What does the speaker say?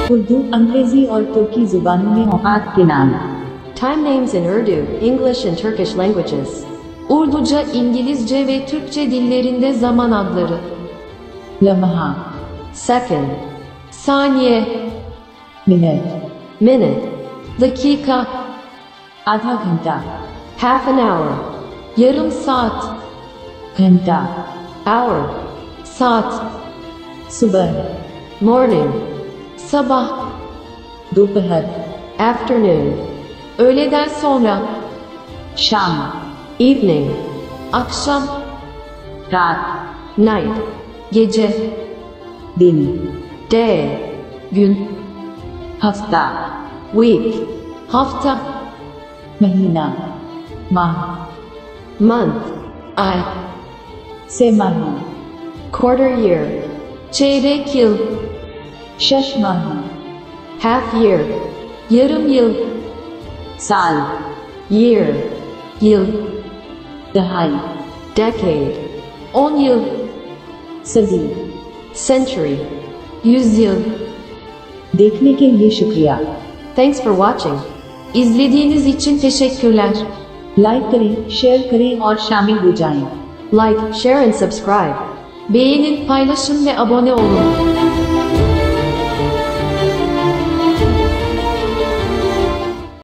उर्दू, अंग्रेजी और तुर्की जुबानों में औकात के नाम। Time names in Urdu, English and Turkish languages. Urduca, İngilizce ve Türkçe dillerinde zaman adları. लम्हा, Second, Saniye, minute, minute, dakika, आधा घंटा, half an hour, yarım saat, घंटा, hour, saat, सुबह, morning, sabah, दोपहर, afternoon, öğleden sonra, शाम, evening, akşam, रात, night, gece, दिन, day, gün, हफ्ता, week, hafta, महीना, माह, month, ay, सेमाही, quarter year, çeyrek yıl, शशमाही, half year, yarım yıl, साल, year, yıl, दहाई, decade, 10 yıl, सदी। century. 100 yıl. देखने के लिए शुक्रिया। Thanks for watching. İzlediğiniz için teşekkürler. Like करें, शेयर करें और शामिल हो जाएं। Like, share and subscribe. Beğenin, paylaşın ve abone olun.